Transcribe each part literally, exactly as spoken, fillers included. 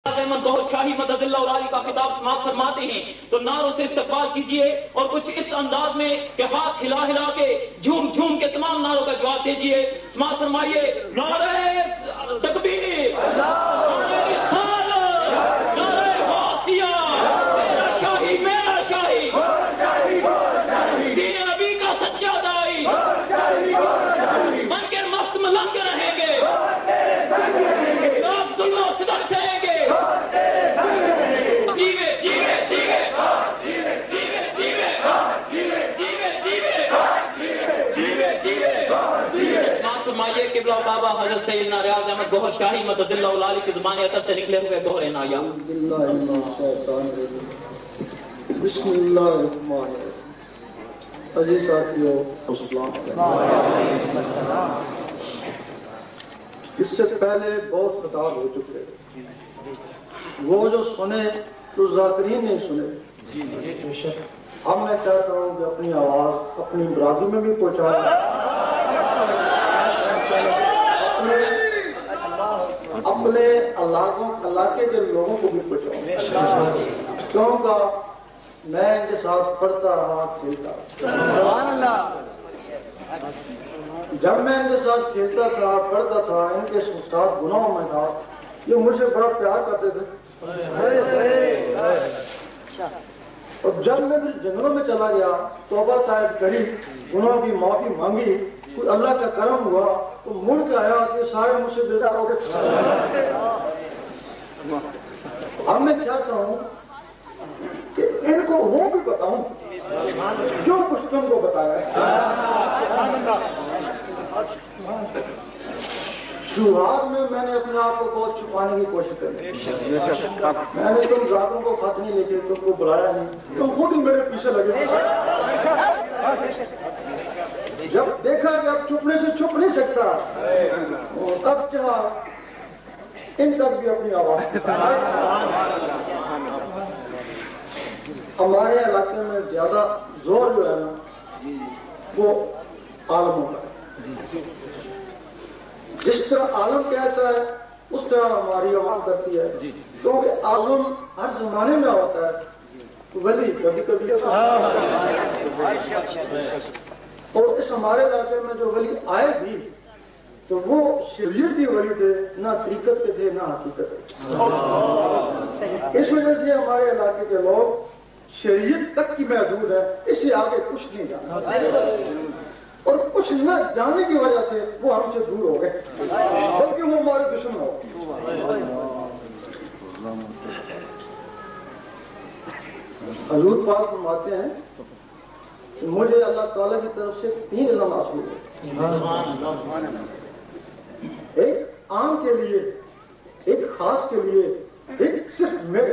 احمد گوہر شاہی مدد اللہ علی کا خطاب سماعت فرماتے ہیں تو نعروں سے استقبال کیجئے اور کچھ اس انداز میں کہ ہاتھ ہلا ہلا کے جھوم جھوم کے تمام نعروں کا جواب دیجئے. سماعت فرمائیے. نعرہ تکبیر، نعرہ رسالت، نعرہ غوثیہ، تیرا شاہی میرا شاہی، دین نبی کا سچا دائی، بن کے مست ملنگ رہیں گے، لوگ سنو صدق سے آئیں گے. جیوے جیوے جیوے جیوے جیوے جیوے جیوے جیوے جیوے جیوے. اسماعت فرمائیے قبلہ بابا حضرت سیدنا ریاض احمد گوہر شاہی مدد اللہ علی کی زبان عطر سے نکلے ہوئے گوہر نایا. بسم اللہ الرحمن الرحیم. عزیز ساتھیو السلام علیکم. اس سے پہلے بہت خطاب ہو چکے، وہ جو سنے تو ذاکرین نہیں سنے. اب میں چاہتا ہوں کہ اپنی آواز اپنی برادری میں بھی پہنچاؤں، اپنے علاقوں علاقے کے لوگوں کو بھی پہنچاؤں، کیونکہ میں ان کے ساتھ پڑھتا رہا کھیلتا. جب میں ان کے ساتھ کھیلتا تھا پڑھتا تھا ان کے ساتھ گناہوں میں تھا، یہ مجھ سے بڑا پیار کرتے تھے. اور جب میں پھر جنگلوں میں چلا گیا، توبہ طائب کری، گناہوں کی معافی مانگی، کوئی اللہ کا کرم ہوا تو مڑ کے آیا کہ سارے مجھ سے بیدار ہو گئے. اب میں چاہتا ہوں کہ ان کو وہ بھی بتاؤں جو کچھ تم کو بتایا. شروعات میں میں نے اپنے آپ کو بہت چھپانے کی کوشش کی. میں نے تم ذاتوں کو خط نہیں لکھے، تم کو بلایا نہیں، تم خود ہی میرے پیچھے لگے. جب دیکھا کہ اب چھپنے سے چھپ نہیں سکتا، تب چاہا ان تک بھی اپنی آواز. ہمارے علاقے میں زیادہ زور جو ہے نا وہ عالموں کا ہے. جس طرح عالم کہتا ہے اس طرح ہماری عوام کرتی ہے، کیونکہ عالم ہر زمانے میں ہوتا ہے، ولی کبھی کبھی. اور اس ہمارے علاقے میں جو ولی آئے بھی تو وہ شریعتی ولی تھے، نہ طریقت کے تھے نہ حقیقت کے. اس وجہ سے ہمارے علاقے کے لوگ شریعت تک کی محدود ہے، اس سے آگے کچھ نہیں جانا، اور کچھ نہ جانے کی وجہ سے وہ ہم سے دور ہو گئے، بلکہ وہ ہمارے دشمن ہو گئے. حضور پاک فرماتے ہیں کہ مجھے اللہ تعالیٰ کی طرف سے تین علم حاصل ہوئے، ایک عام کے لیے، ایک خاص کے لیے، ایک صرف میرے.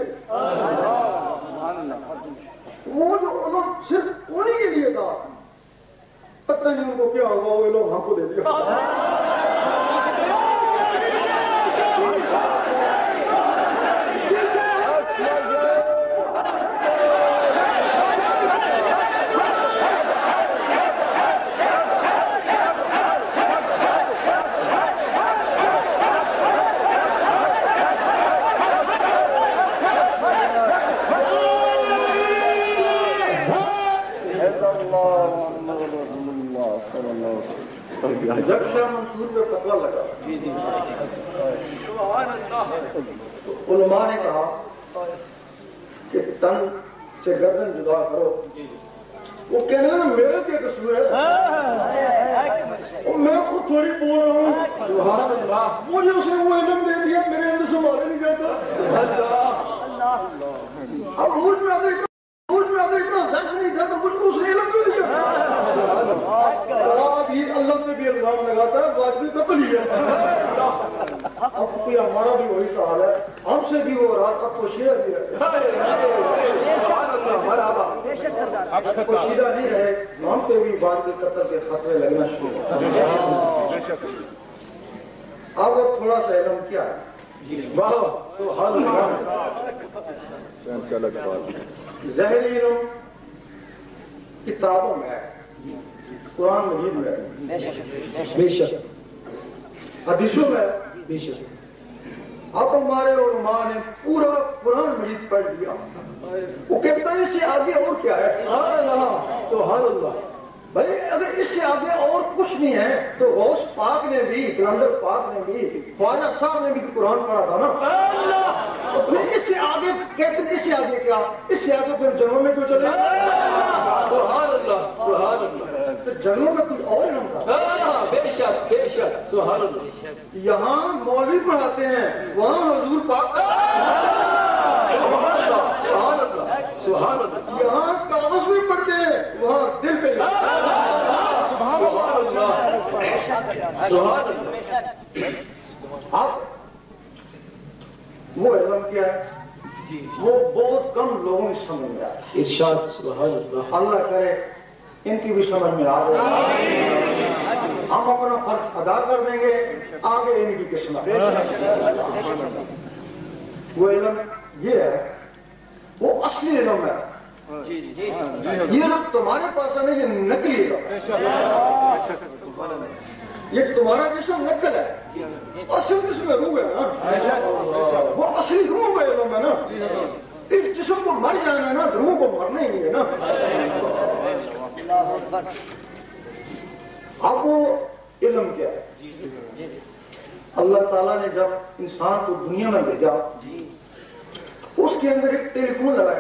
وہ جو علم صرف انہیں کے لیے تھا، پتہ نہیں ان کو کیا ہوگا، وہ لوگ ہم کو دے دیا. جب شاہ منصور پہ فتویٰ لگا تو علماء نے کہا کہ تن سے گردن جدا کرو. وہ کہنے لگا میرے کیا قصور ہے، اور میں خود تھوڑی بول رہا ہوں. سبحان اللہ. مجھے اس نے وہ علم دے دیا میرے اندر سنبھالے نہیں جاتا. اب مجھ میں اگر مجھ میں اگر اتنا ذرف نہیں تھا تو مجھ کو اس نے علم کیوں دیا. اب یہ اللہ پہ بھی الزام لگاتا ہے، واجبی قتل ہی ہے. اب کوئی ہمارا بھی وہی سوال ہے، ہم سے بھی ہو رہا، اب تو شیعہ بھی ہے. اب کو سیدھا نہیں رہے، ہم پہ بھی واجبی قتل کے خطرے لگنا شروع ہو. اب تھوڑا سا علم کیا ہے، سبحان اللہ. ظاہری علم کتابوں میں ہے، قرآن مجید میں ہے، بے شک حدیثوں میں بے شک. اب ہمارے علماء نے پڑھ لیا. وہ کہتا ہے اس سے آگے اور کیا ہے؟ سبحان اللہ سبحان اللہ. بھائی اگر اس سے آگے اور کچھ نہیں ہے تو غوث پاک نے بھی کلندر پاک نے بھی خواجہ صاحب نے بھی قرآن پڑھا تھا نا. اس نے اس سے آگے کہتے ہیں اس سے آگے کیا؟ اس سے آگے پھر جنگوں میں کیوں چلے؟ سبحان اللہ سبحان اللہ. تو جنگوں میں کوئی اور علم تھا. بے شک بے شک سبحان اللہ. یہاں مولوی پڑھاتے ہیں وہاں حضور پاک سبحان اللہ سبحان اللہ. یہاں کاغذ بھی پڑھتے ہیں وہاں دل پہ اب وہ علم کیا ہے وہ بہت کم لوگوں کی سمجھ میں آتا ہے. ارشاد سبحان اللہ. اللہ کرے ان کی بھی سمجھ میں آ جائے. ہم اپنا فرض ادا کر دیں گے آگے ان کی قسمت. وہ علم یہ ہے وہ اصلی علم ہے. یہ علم تمہارے پاس ہے یہ نقلی علم. یہ تمہارا جسم نقل ہے اصل جسم میں روح ہے نا. وہ اصلی روح کا علم ہے نا. اس جسم کو مر جانا ہے نا روح کو مرنا ہی نہیں ہے نا. اب وہ علم کیا ہے؟ اللہ تعالیٰ نے جب انسان کو دنیا میں بھیجا اس کے اندر ایک ٹیلی فون لگایا.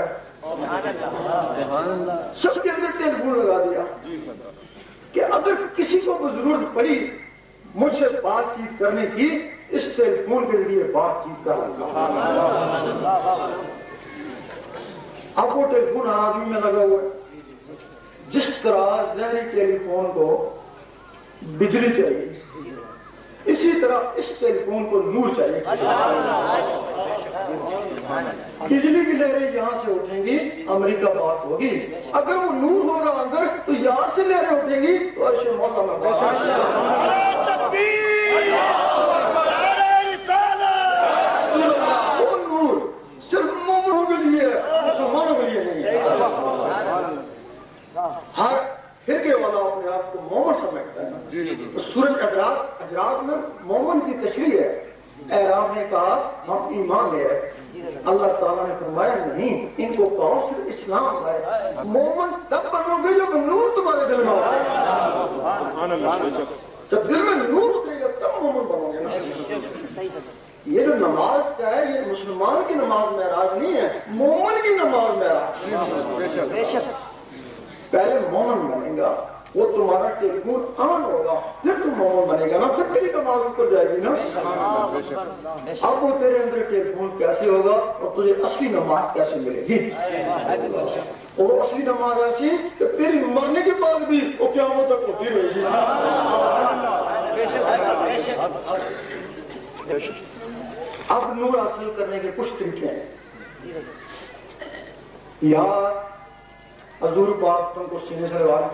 سب کے اندر ٹیلی فون لگا دیا کہ اگر کسی کو ضرورت پڑی مجھ سے بات چیت کرنے کی اس ٹیلی فون کے ذریعے بات چیت کر لگا. اب وہ ٹیلی فون آدمی میں لگا ہوا ہے. جس طرح ظاہری ٹیلی فون کو بجلی چاہیے اسی طرح اس ٹیلی فون کو نور چاہیے. بجلی کی لہریں یہاں سے اٹھیں گی امریکہ بات ہوگی. اگر وہ نور ہوگا اندر تو یہاں سے لہریں اٹھیں گی تو عرش مولا میں بات. وہ نور صرف مومنوں کے لیے ہے مسلمانوں کے لیے نہیں ہے. ہر فرقے والا اپنے آپ کو مومن سمجھتا ہے. سورج اجرات اجرات میں مومن کی تشریح ہے. اعراب نے کہا ہم ایمان لے رہے. اللہ تعالیٰ نے فرمایا نہیں ان کو کہو صرف اسلام لائے. مومن تب بنو گے جب نور تمہارے دل میں ہوگا. جب دل میں نور اترے گا تب مومن بنو گے نا. یہ جو نماز کا ہے یہ مسلمان کی نماز معراج نہیں ہے مومن کی نماز معراج. پہلے مومن بنے گا وہ تمہارا ٹیلی فون آن ہوگا پھر تم مومن بنے گا نا پھر تیری نماز اوپر جائے گی نا. اب وہ تیرے اندر ٹیلی فون کیسے ہوگا اور تجھے اصلی نماز کیسے ملے گی. اور اصلی نماز ایسی کہ تیری مرنے کے بعد بھی وہ قیامت تک ہوتی رہے گی. اب نور حاصل کرنے کے کچھ طریقے ہیں. یا حضور پاک تم کو سینے سے لگا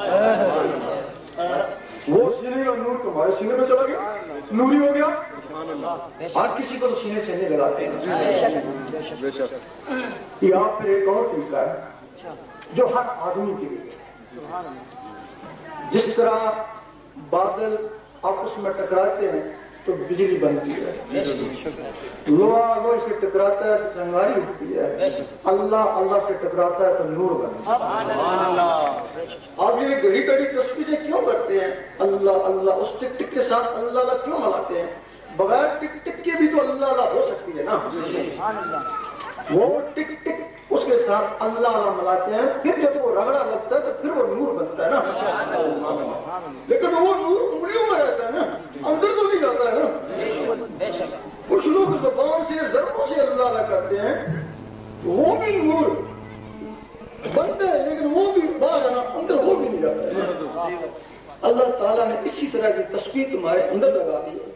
وہ سینے کا نور تمہارے سینے میں چلا گیا نوری ہو گیا. ہر کسی کو تو سینے سے نہیں لگاتے ہیں. یا پھر ایک اور طریقہ ہے جو ہر آدمی کے لیے جس طرح بادل آپس میں ٹکراتے ہیں تو بجلی بنتی ہے. لوہا لوہے سے ٹکراتا ہے تو چنگاری اٹھتی ہے. اللہ اللہ سے ٹکراتا ہے تو نور بنتا ہے. آپ یہ گھڑی گھڑی تسبیحیں کیوں کرتے ہیں؟ اللہ اللہ اس ٹک ٹک کے ساتھ اللہ اللہ کیوں ملاتے ہیں؟ بغیر ٹک ٹک کے بھی تو اللہ اللہ ہو سکتی ہے نا. وہ ٹک ٹک اس کے ساتھ اللہ اللہ ملاتے ہیں پھر جب وہ رگڑا لگتا ہے تو پھر وہ نور بنتا ہے نا. لیکن وہ نور انگلیوں میں رہتا ہے نا اندر تو نہیں جاتا ہے نا. کچھ لوگ زبان سے ضربوں سے اللہ اللہ کرتے ہیں وہ بھی نور بنتا ہے لیکن وہ بھی باہر آنا اندر وہ بھی نہیں جاتا ہے. اللہ تعالیٰ نے اسی طرح کی تسبیح تمہارے اندر لگا دی ہے.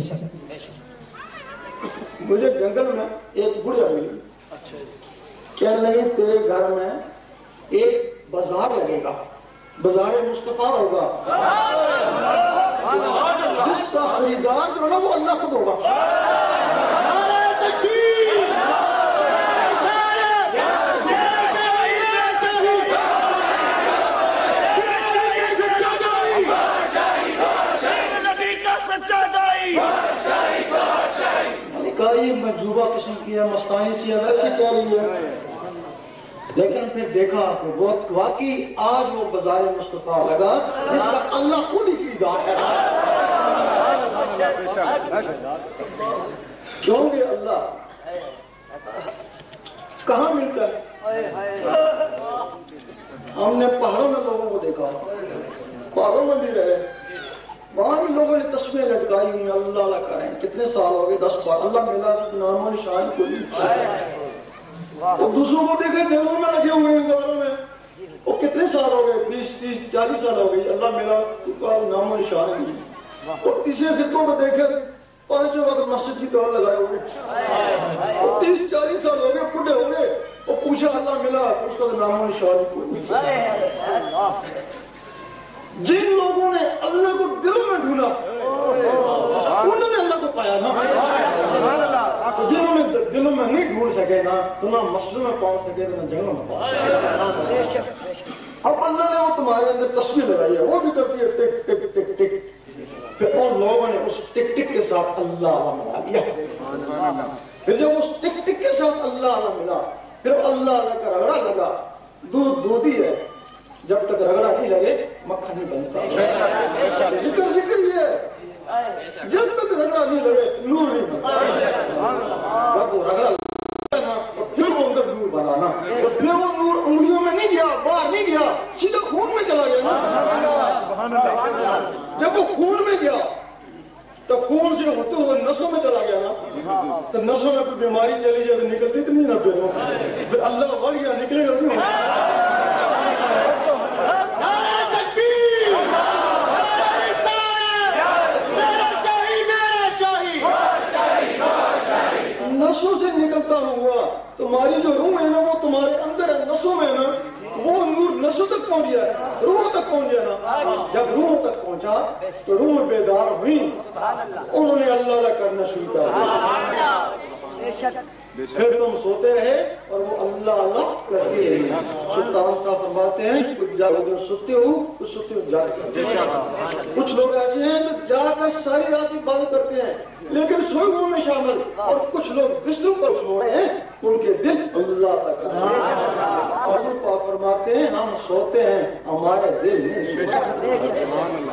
مجھے جنگل میں ایک بڑھیا ملی کہنے لگے تیرے گھر میں ایک بازار لگے گا بازار مصطفیٰ ہوگا جس کا خریدار جو ہے نا وہ اللہ خود ہوگا. کہا یہ مجذوبہ قسم کی ہے، مستانی سی ہے، ویسی کہہ رہی ہے، لیکن پھر دیکھا کہ وہ واقعی آج وہ بازار مصطفیٰ لگا جس کا اللہ خود ہی کی ذات ہے. کیونکہ اللہ کہاں ملتا ہے؟ ہم نے پہاڑوں میں لوگوں کو دیکھا، پہاڑوں میں بھی رہے، وہاں بھی لوگوں نے تصویریں لٹکائی ہوئی، اللہ اللہ کریں کتنے سال ہو گئے، دس بار اللہ ملا نام و نشان کو نہیں. اور دوسروں کو دیکھے جنگلوں میں لگے ہوئے ہیں، غاروں میں، وہ کتنے سال ہو گئے، بیس تیس چالیس سال ہو گئی، اللہ ملا نام و نشان نہیں. اور تیسرے خطوں کو دیکھے پانچ وقت مسجد کی طرح لگائے ہوئے، اور تیس چالیس سال ہو گئے، بوڑھے ہو گئے، اور پوچھا اللہ ملا، اس کا نام و نشان کوئی نہیں. جن لوگوں نے اللہ کو دلوں میں ڈھونڈا انہوں نے اللہ کو پایا نا. جنہوں نے دلوں میں نہیں ڈھونڈ سکے نا تو نہ مسجد میں پہنچ سکے تو نہ جنگل میں پہنچ سکے. اب اللہ نے وہ تمہارے اندر تصویر لگائی ہے، وہ بھی کرتی ہے ٹک ٹک ٹک ٹک. پھر ان لوگوں نے اس ٹک ٹک کے ساتھ اللہ ملا لیا. پھر جب اس ٹک ٹک کے ساتھ اللہ ملا، پھر اللہ اللہ کا رگڑا لگا. دودھ دودھ ہی ہے، جب تک رگڑا نہیں لگے مکھن نہیں بنتا. ذکر ذکر یہ ہے، جب تک رگڑا نہیں لگے نور نہیں بنتا. جب وہ رگڑا لگا پھر وہ اندر نور بنا نا، پھر وہ نور انگلیوں میں نہیں گیا، باہر نہیں گیا، سیدھا خون میں چلا گیا نا. جب وہ خون میں گیا تو خون سے ہوتے ہوئے نسوں میں چلا گیا نا، تو نسوں میں کوئی بیماری چلی جائے تو نکلتی تو نہیں نہ. پھر اللہ بڑھ گیا، نکلے گا کیوں؟ نسوں سے نکلتا ہوا تمہاری جو روح ہے نا وہ تمہارے اندر ہے، نسوں میں ہے نا، وہ نور نسوں تک پہنچ گیا، روح تک پہنچ گیا نا. جب روح تک پہنچا تو روح بیدار ہوئی، انہوں نے اللہ اللہ کرنا شروع کر. پھر تم سوتے رہے اور وہ اللہ اللہ کرتے رہے. سلطان صاحب فرماتے ہیں کچھ جاگے سوتے ہو، کچھ سوتے ہو جاگ. کچھ لوگ ایسے ہیں جو جا کر ساری رات عبادت کرتے ہیں لیکن سوئے ہوئے میں شامل، اور کچھ لوگ بستروں پر سو رہے ہیں ان کے دل اللہ تک. اور پاک فرماتے ہیں ہم سوتے ہیں ہمارے دل نہیں سوتے.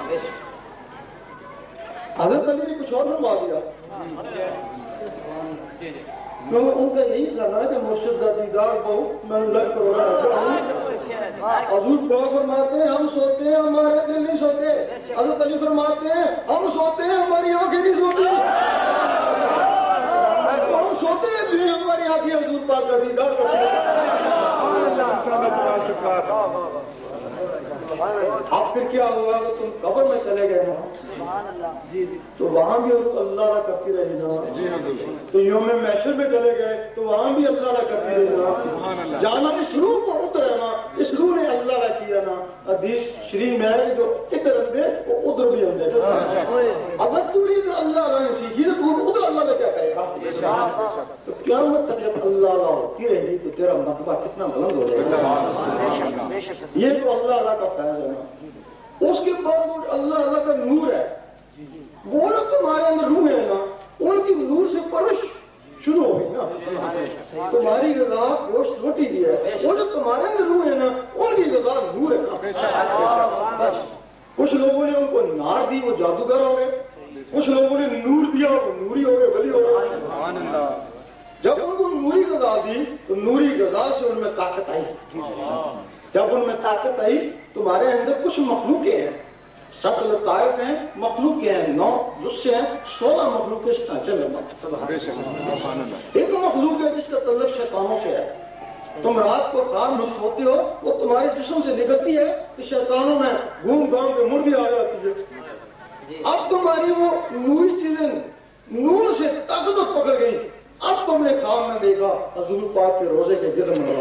حضرت علی نے کچھ اور فرما دیا، کیونکہ ان کا یہی کہنا ہے کہ مرشد کا دیدار بہو میں لگ کر ہو رہا. حضور پاک فرماتے ہیں ہم سوتے ہیں ہمارے دل نہیں سوتے. حضرت علی فرماتے ہیں ہم سوتے ہیں ہماری آنکھیں نہیں سوتی. ہم سوتے ہیں دل ہماری آنکھیں حضور پاک کا دیدار کرتے ہیں. اب پھر کیا ہوا کہ تم قبر میں چلے گئے نا تو وہاں بھی اللہ کرتی رہی نا. تو یوم محشر میں چلے گئے تو وہاں بھی اللہ کرتی رہی نا. جانا اس روح کو اترے نا، اس روح نے اللہ کیا نا. حدیث شریف میں ہے جو ادھر اندے وہ ادھر بھی اندے. اگر تو ادھر اللہ نہیں سیکھی تو ادھر اللہ میں کیا کہے گا؟ تو قیامت تک جب اللہ اللہ ہوتی رہے گی تو تیرا مرتبہ کتنا بلند ہو جائے گا. یہ جو اللہ اللہ کا فیض ہے نا، اس کے بعد وہ اللہ اللہ کا نور ہے، وہ جو تمہارے اندر روح ہے نا ان کی نور سے پرورش شروع ہو گئی نا. تمہاری غذا گوشت روٹی کی ہے، وہ جو تمہارے اندر روح ہے نا ان کی غذا نور ہے نا. کچھ لوگوں نے ان کو نار دی وہ جادوگر ہو گئے، کچھ لوگوں نے نور دیا وہ نوری ہو گئے، ولی ہو گئے. جب ان کو نوری غذا دی تو نوری غذا سے ان میں طاقت آئی. جب ان میں طاقت آئی تمہارے اندر کچھ مخلوقیں ہیں، ست لطائف ہیں، مخلوق ہیں، نو جسے ہیں، سولہ مخلوق اس ڈھانچے میں. ایک مخلوق ہے جس کا تعلق شیطانوں سے ہے. تم رات کو خواب میں سوتے ہو وہ تمہارے جسم سے نکلتی ہے تو شیطانوں میں گھوم گھام کے مڑ بھی آ جاتی ہے. اب تمہاری وہ نوری چیزیں نور سے طاقت پکڑ گئی. اب تم نے خواب میں دیکھا حضور پاک کے روزے کے گرد میں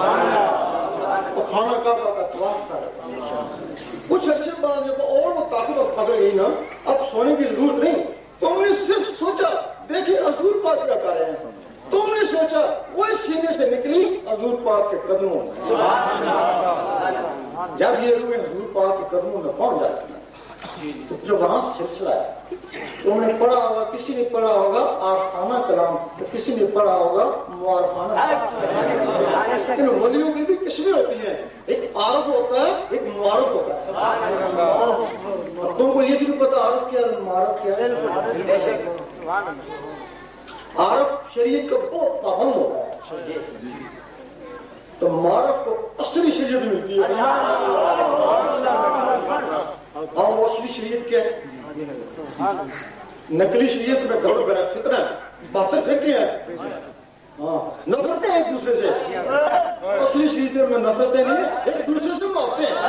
کھانا کعبہ کا طواف کر. کچھ عرصے بعد جب اور وہ طاقت پکڑ گئی نا اب سونے کی ضرورت نہیں. تم نے صرف سوچا دیکھیے حضور پاک کیا کر رہے ہیں. تم نے سوچا وہ اس سینے سے نکلی حضور پاک کے قدموں میں. جب یہ روح حضور پاک کے قدموں میں پہنچ جاتی ہے جو وہاں سلسلہ ہے انہوں نے پڑھا ہوگا, کسی نے پڑھا ہوگا عارفانہ کلام, کسی نے پڑھا ہوگا معارفانہ. لیکن ولیوں کی بھی قسمیں ہوتی ہیں, ایک عارف ہوتا ہے, ایک معارف ہوتا ہے. تم کو یہ بھی پتا عارف کیا ہے, معارف کیا ہے؟ عارف شریعت کا بہت پابند ہوتا ہے, تو معارف کو اصلی شریعت ملتی ہے. ہاں وہ اصلی شریعت کیا ہے؟ نقلی شریعت میں گڑ بڑا فطرہ ہے, باطل پھینکے ہیں, ہاں نفرتیں ایک دوسرے سے. اصلی شریعت میں نفرتیں نہیں, ایک دوسرے سے محبتیں ہیں.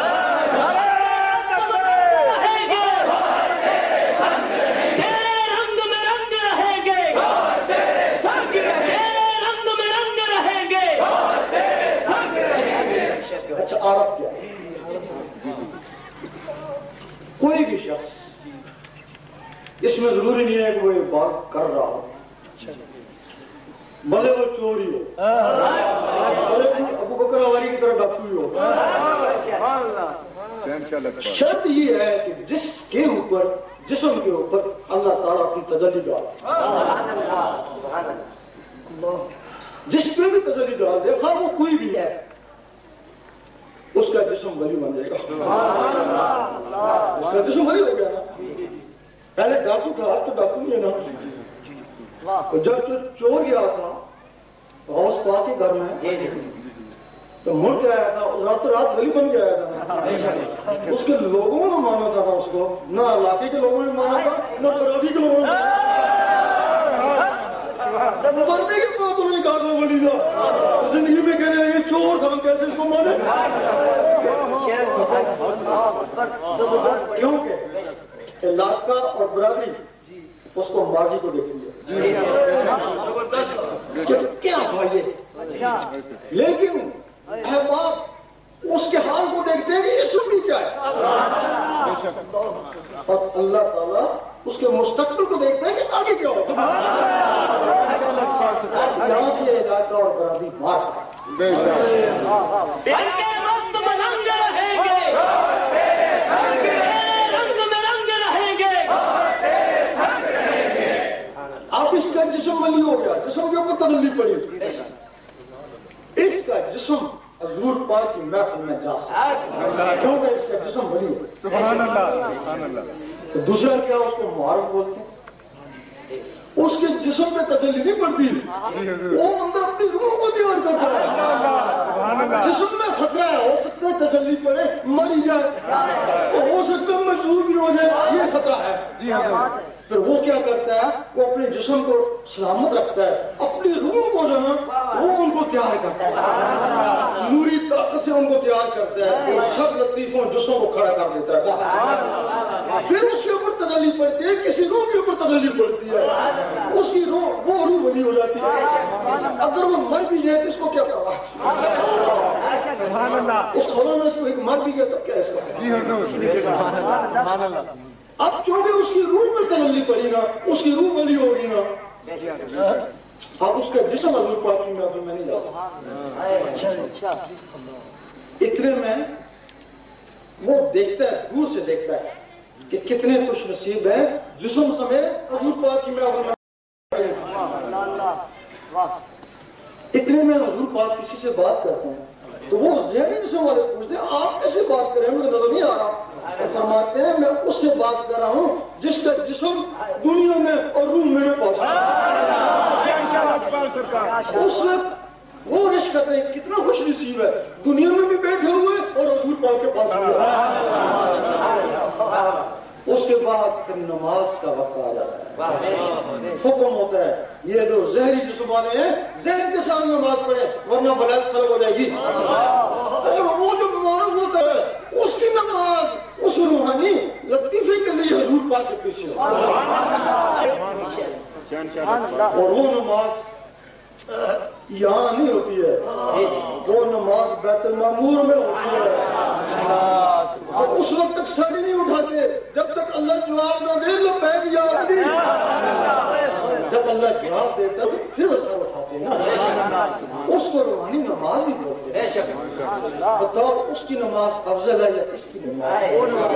اچھا عارف کیا ہے؟ کوئی بھی شخص, اس میں ضروری نہیں ہے کہ وہ یہ بات کر رہا ہو, بھلے وہ چوری ہو, بھلے ابو بکر اواری کی طرح ڈاکو ہو. شرط یہ ہے کہ جس کے اوپر, جسم کے اوپر اللہ تعالیٰ اپنی تجلی ڈال, جس پہ بھی تجلی ڈال دے, خواہ وہ کوئی بھی ہے, اس کا جسم ولی بن جائے گا. اس کا جسم ولی ہو گیا نا. پہلے ڈاکو تھا, تو ڈاکو نہیں ہے نا. جب تو چور گیا تھا غوث پاک کے گھر میں, تو مڑ کے آیا تھا, رات رات ولی بن کے آیا تھا. اس کے لوگوں نے مانا تھا اس کو, نہ علاقے کے لوگوں نے مانا تھا, نہ برادری کے لوگوں نے. مرنے کے بعد انہوں نے کہا تھا ولی تھا, زندگی میں کہہ رہے ہیں چور تھا, ہم کیسے اس کو مانے؟ کیونکہ علاقہ اور برادری اس کو ماضی کو دیکھیں گے کیا بھائی, لیکن احباب اس کے حال کو دیکھتے ہیں کہ یہ سنی کیا ہے, اور اللہ تعالیٰ اس کے مستقبل کو دیکھتا ہے کہ آگے کیا ہوگا. یہاں سے علاقہ اور برادری مار اب اس کا جسم ولی ہو گیا, جسم کے اوپر تجلی پڑی, اس کا جسم حضور پاک کی محفل میں جا سکتا ہے, کیونکہ اس کا جسم ولی ہو گیا. سبحان اللہ, سبحان اللہ. تو دوسرا کیا, اس کو معارف بولتے ہیں. اس کے جسم پہ تجلی نہیں پڑتی, وہ اندر اپنی روح کو تیار کرتا ہے. جسم میں خطرہ ہے, ہو سکتا ہے تجلی پڑے مری جائے, ہو سکتا ہے مجبور بھی ہو جائے, یہ خطرہ ہے. پھر وہ کیا کرتا ہے, وہ اپنے جسم کو سلامت رکھتا ہے, اپنی روح کو جو ہے وہ ان کو تیار کرتا ہے, نوری طاقت سے ان کو تیار کرتا ہے, سب لطیفوں جسم کو کھڑا کر دیتا ہے. پھر اس کے اوپر تجلی پڑتی ہے, کسی روح کے اوپر تجلی پڑتی ہے, اس کی روح, وہ روح بنی ہو جاتی ہے. اگر وہ مر بھی جائے تو اس کو کیا کروا, اس سولہ میں اس کو ایک مر بھی گیا تب کیا اس کا. اب کیونکہ اس کی روح میں تجلی پڑی نا, اس کی روح بلی ہوگی نا, اب اس کا جسم حضور پاک کی محفل میں نہیں جا سکتا. اتنے میں وہ دیکھتا ہے, دور سے دیکھتا ہے کہ کتنے خوش نصیب ہیں جسم سمیت حضور پاک کی محفل میں. اتنے میں حضور پاک کسی سے بات کرتے ہیں, تو وہ ذہنی جسم والے پوچھتے ہیں آپ کیسے بات کریں, مجھے نظر نہیں آ رہا. فرماتے ہیں میں اس سے بات کر رہا ہوں جس کا جسم دنیا میں اور روح میرے پاس ہے. اس وقت وہ رشکت ہے, کتنا خوش نصیب ہے, دنیا میں بھی بیٹھے ہوئے اور حضور پاک کے پاس بھی. اس کے بعد پھر نماز کا وقت آ جاتا ہے, حکم ہوتا ہے یہ جو زہری جسم والے ہیں ذہن کے ساتھ نماز پڑھے ورنہ بلاد سلب ہو جائے گی. اور وہ جو معروف ہوتا ہے اس کی نماز اس روحانی لطیفے کے لیے حضور پاک کے پیچھے, اور وہ نماز یہاں نہیں ہوتی ہے, وہ نماز بیت المعمور میں ہوتی ہے. اس وقت تک سر نہیں اٹھاتے جب تک اللہ جواب نہ دے, لبیک یا علی. جب اللہ جواب دیتا تو پھر سر اٹھاتے. بولتے ہیں نا، اس کو روحانی نماز بھی بولتے ہیں. بتاؤ اس کی نماز افضل ہے یا اس کی نماز؟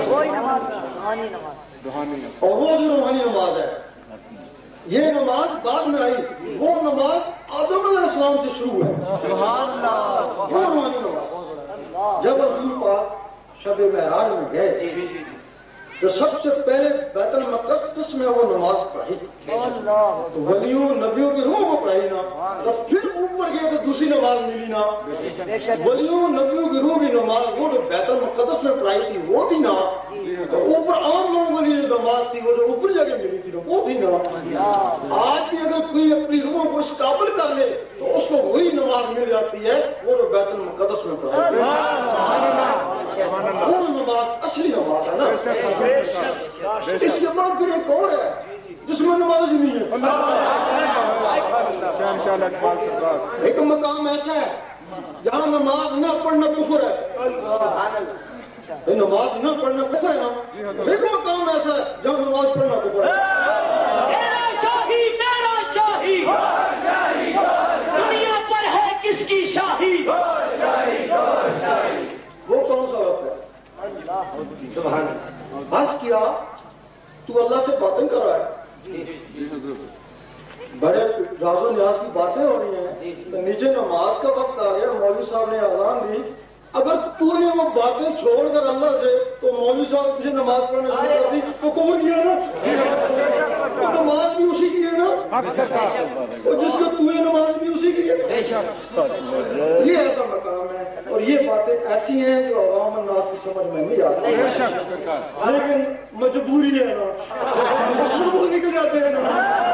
اور وہ جو روحانی نماز ہے یہ نماز بعد میں آئی، وہ نماز آدم علیہ السلام سے شروع ہے. وہ روحانی نماز جب حضور پاک شب معراج میں گئے تو سب سے پہلے بیت المقدس میں وہ نماز پڑھی تو ولیوں نبیوں کی روح کو پڑھی نا، تو پھر اوپر گئے تو دوسری نماز ملی نا. ولیوں نبیوں کی روح کی نماز وہ جو بیت المقدس میں پڑھائی تھی وہ تھی نا، تو اوپر عام لوگوں کے لیے جو نماز تھی وہ جو اوپر جگہ ملی تھی وہ تھی نا. آج بھی اگر کوئی اپنی روح کو اس قابل کر لے تو اس کو وہی نماز مل جاتی ہے وہ جو بیت المقدس میں پڑھائی تھی. وہ نماز اصلی نماز ہے نا. اس کے بعد پھر ایک اور ہے جس میں نماز ہی نہیں ہے. ایک مقام ایسا ہے جہاں نماز نہ پڑھنا کفر ہے. نماز نہ پڑھنا کفر ہے نا. ایک مقام ایسا ہے جہاں نماز پڑھنا کفر ہے. تیرا شاہی میرا شاہی دنیا پر ہے کس کی شاہی؟ وہ کون سا وقت ہے؟ سبحان اللہ. آج کیا تو اللہ سے باتیں کر رہا ہے، بڑے راز و نیاز کی باتیں ہو رہی ہیں، تو نیچے نماز کا وقت آ گیا، مولوی صاحب نے اعلان دی. اگر تو نے وہ باتیں چھوڑ کر اللہ سے تو مولوی صاحب تجھے نماز پڑھنے شروع کر دی تو کفر کیا نا. تو نماز بھی اسی کی ہے نا، اور جس کو تو نے نماز بھی اسی کی ہے. یہ ایسا مقام ہے اور یہ باتیں ایسی ہیں جو عوام الناس کی سمجھ میں نہیں آتی، لیکن مجبوری ہے نا، مجبور نکل جاتے ہیں نا.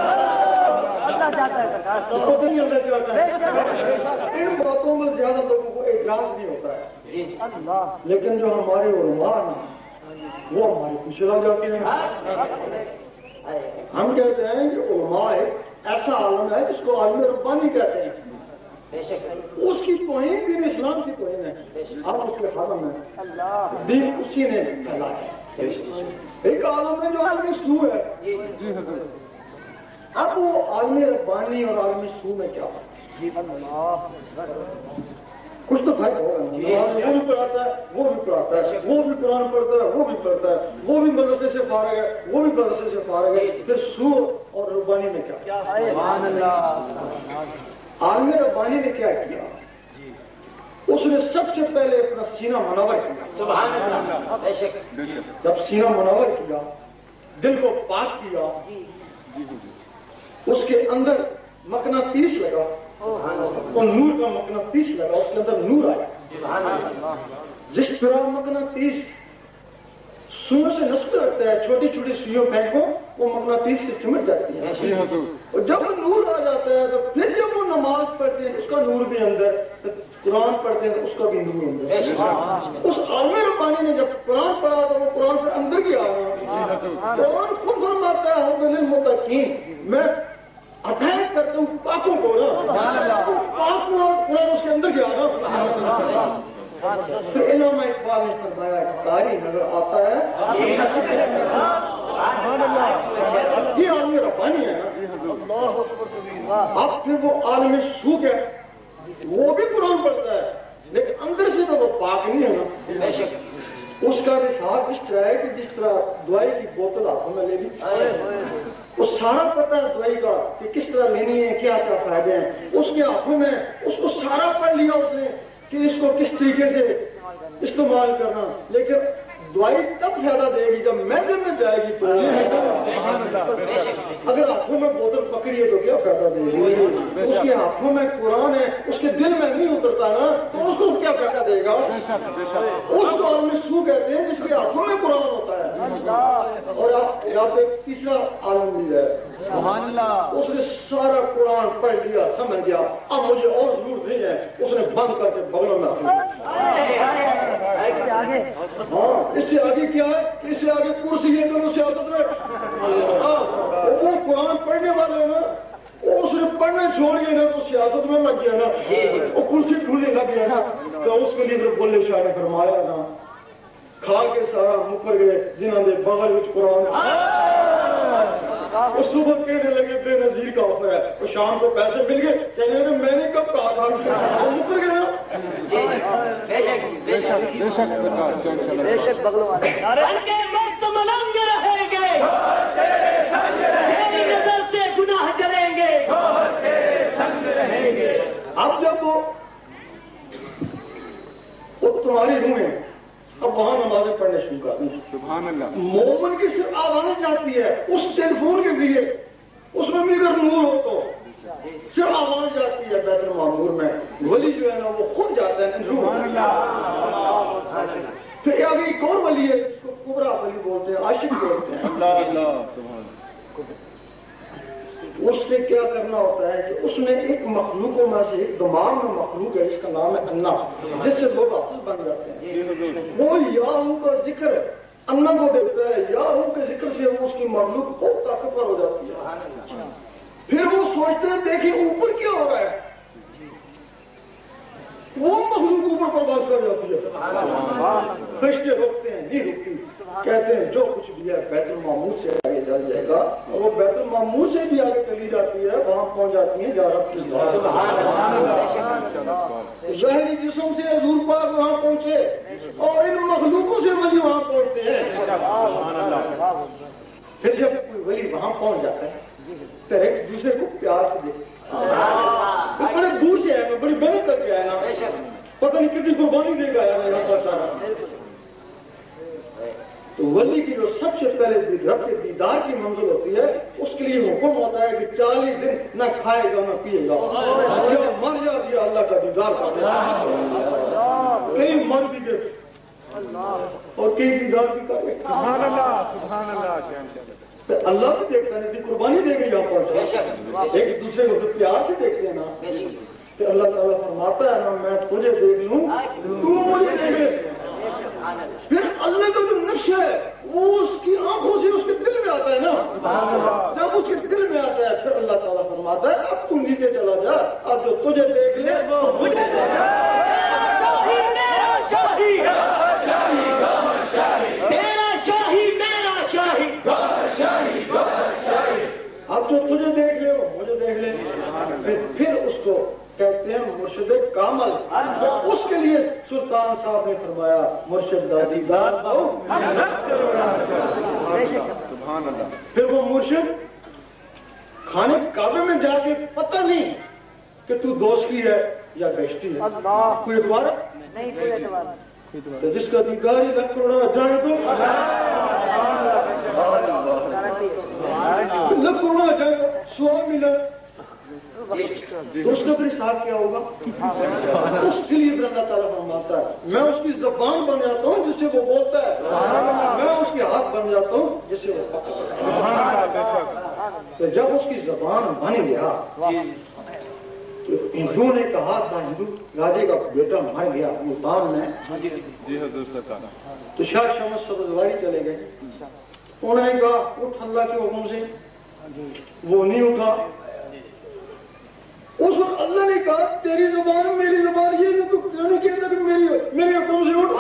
نہیں ہونا چاہتا ہے. ان باتوں میں زیادہ لوگوں کو اعتراض نہیں ہوتا ہے، لیکن جو ہمارے علماء ہیں وہ ہمارے پیچھے لگ جاتے ہیں. ہم کہتے ہیں کہ علماء ایک ایسا عالم ہے جس کو عالم ربانی کہتے ہیں. اس کی توہین دین اسلام کی توہین ہے. آپ اس کے حرم ہیں، دین اسی نے پھیلایا. ایک عالم ہے جو عالم سلو ہے. اب وہ عالم ربانی اور عالم سلو میں کیا فرق؟ کچھ تو فرق ہوگا. وہ بھی پڑھاتا ہے وہ بھی پڑھاتا ہے، وہ بھی قرآن پڑھتا ہے وہ بھی پڑھتا ہے، وہ بھی مدرسے سے فارغ ہے وہ بھی مدرسے سے فارغ ہے. پھر سلو اور ربانی میں کیا؟ عالم ربانی نے کیا کیا؟ اس نے سب سے پہلے اپنا سینہ منور کیا. جب سینہ منور کیا، دل کو پاک کیا، اس کے اندر مقناطیس لگا اور نور کا مقناطیس لگا، اس کے اندر نور آیا. جس طرح مقناطیس سوئوں سے نسبت رکھتا ہے، چھوٹی چھوٹی سوئیوں پھینکو وہ مقناطیس سے چمٹ جاتی ہے. اور جب نور آ جاتا ہے تو پھر جب وہ نماز پڑھتے ہیں اس کا نور بھی اندر، قرآن پڑھتے ہیں تو اس کا بھی نور اندر. اس عالم ربانی نے جب قرآن پڑھا تو وہ قرآن پھر اندر گیا. قرآن خود فرماتا ہے ہو للمتقین، میں ہدایت کرتا ہوں پاکوں کو نا. پاک قرآن اس کے اندر گیا نا. پھر علامہ اقبال نے فرمایا قاری نظر آتا ہے یہ عالم ربانی ہے نا. اب پھر وہ عالم سوق ہے، وہ بھی قرآن پڑھتا ہے لیکن اندر سے تو وہ پاک نہیں ہے نا. اس کا حساب اس طرح ہے کہ جس طرح دوائی کی بوتل ہاتھوں میں لے لی، وہ سارا پتہ ہے دوائی کا کہ کس طرح لینی ہے، کیا کیا فائدے ہیں. اس کے ہاتھوں میں اس کو سارا پڑھ لیا اس نے کہ اس کو کس طریقے سے استعمال کرنا، لیکن دوائی تب فائدہ دے گی جب معدے میں جائے گی. تو اگر ہاتھوں میں بوتل پکڑی ہے تو کیا فائدہ دے گی؟ اس کے ہاتھوں میں قرآن ہے، اس کے دل میں نہیں اترتا نا، تو اس کو کیا فائدہ دے گا؟ اس کو عالم سو کہتے ہیں جس کے ہاتھوں میں قرآن ہوتا ہے. اور یہاں پہ تیسرا عالم بھی ہے، اس نے سارا قرآن پڑھ لیا سمجھ گیا، اب مجھے اور ضرورت نہیں ہے، اس نے بند کر کے بغلوں میں رکھ. ہاں اس سے آگے کیا ہے؟ اس سے آگے کرسی ہے تو سیاست میں وہ قرآن پڑھنے والے نا، اس نے پڑھنے چھوڑ گئے نا تو سیاست میں لگ گیا نا، وہ کرسی ڈھونڈنے لگ گیا نا. تو اس کے لیے بولے شاہ نے فرمایا نا کھا کے سارا مکر گئے جنہوں نے بغل وچ قرآن. وہ صبح کہنے لگے بے نظیر کا آفر ہے، وہ شام کو پیسے مل گئے، کہنے لگے میں نے کب کہا تھا، وہ مکر گیا۔ بے شک بے شک بے شک بے شک بغلوں والے کے وقت ملنگ رہیں گے، تیری نظر سے گناہ جلیں گے، اب جب وہ وہ تمہاری روح ہے، اب وہاں نمازیں پڑھنے شروع کر دیں۔ سبحان اللہ۔ مومن کی صرف آواز جاتی ہے اس ٹیلی فون کے لیے، اس میں بھی اگر نور ہو تو صرف آواز جاتی ہے بیت المعمور میں، ولی جو ہے نا وہ خود جاتا ہے۔ سبحان اللہ۔ پھر آگے ایک اور ولی ہے جس کو کبرا ولی بولتے ہیں، عاشق بولتے ہیں۔ اللہ اللہ سبحان۔ اس نے کیا کرنا ہوتا ہے کہ اس نے ایک مخلوقوں میں سے ایک دماغ میں مخلوق ہے، اس کا نام ہے انا، جس سے لوگ حافظ بن جاتے ہیں۔ وہ یاہو کا ذکر ہے، انا کو دیکھتا ہے، یاہو کے ذکر سے وہ اس کی مخلوق بہت طاقتور ہو جاتی ہے۔ پھر وہ سوچتے ہیں دیکھیں اوپر کیا ہو رہا ہے، وہ مخلوق اوپر پرواز کر جاتی ہے۔ فرشتے روکتے ہیں، نہیں رکتی، کہتے ہیں جو کچھ بھی ہے بیت المعمور سے آگے چل جائے گا، اور وہ بیت المعمور سے بھی آگے چلی جاتی ہے، وہاں پہنچ جاتی ہیں جہاں رب کی ذات۔ ظاہری جسم سے حضور پاک وہاں پہنچے اور ان مخلوقوں سے ولی وہاں پہنچتے ہیں۔ پھر جب کوئی ولی وہاں پہنچ جاتا ہے پھر ایک دوسرے کو پیار سے دیکھتے ہیں، بڑے دور سے آئے نا، بڑی محنت کر کے آئے نا، پتہ نہیں کتنی قربانی دے گا یار یہاں پر۔ تو ولی کی جو سب سے پہلے رب کے دیدار کی منزل ہوتی ہے، اس کے لیے حکم ہوتا ہے کہ چالیس دن نہ کھائے گا نہ پیے گا، یا مر جا دیا اللہ کا دیدار کرے، کئی مر بھی گئے اور کئی دیدار بھی کر گئے۔ سبحان اللہ سبحان اللہ۔ اللہ بھی دیکھتا ہے، قربانی دے گئی یہاں پر، ایک دوسرے کو پیار سے دیکھتے ہیں نا، کہ اللہ تعالیٰ فرماتا ہے نا میں تجھے دیکھ لوں تو مجھے دیکھ لے۔ پھر اللہ کا جو نقش ہے وہ اس کی آنکھوں سے اس کے دل میں آتا ہے نا، جب اس کے دل میں آتا ہے پھر اللہ تعالیٰ فرماتا ہے اب تم نیچے چلا جا، اب جو تجھے دیکھ لے وہ مجھے دیکھ لے۔ اب جو تجھے دیکھ لے وہ مجھے دیکھ لے۔ پھر اس کو کہتے ہیں مرشد کامل۔ اس کے لیے سلطان صاحب نے فرمایا مرشد دادی دار۔ پھر وہ مرشد کھانے کعبے میں جا کے پتہ نہیں کہ تو دوستی ہے یا بیشتی ہے، کوئی اعتبار نہیں، کوئی اعتبار تو جس کا دیدار ہی لاکھ کروڑا جائے تو لاکھ کروڑا جائے تو سوال ملا تو اس کا پھر حساب کیا ہوگا؟ اس کے لیے اللہ تعالیٰ فرماتا ہے میں اس کی زبان بن جاتا ہوں جس سے وہ بولتا ہے، میں اس کے ہاتھ بن جاتا ہوں جس سے وہ پکڑتا ہے۔ تو جب اس کی زبان بن گیا تو ہندوؤں نے کہا تھا، ہندو راجے کا بیٹا مر گیا ملتان میں، جی حضور سرکار، تو شاہ شمس سبزواری چلے گئے، انہوں نے کہا اٹھ اللہ کے حکم سے، وہ نہیں اٹھا۔ اس وقت اللہ نے کہا تیری زبان میری زبان یہ نہیں، تو کیوں نہیں کہتا کہ میری میرے حکم سے اٹھ؟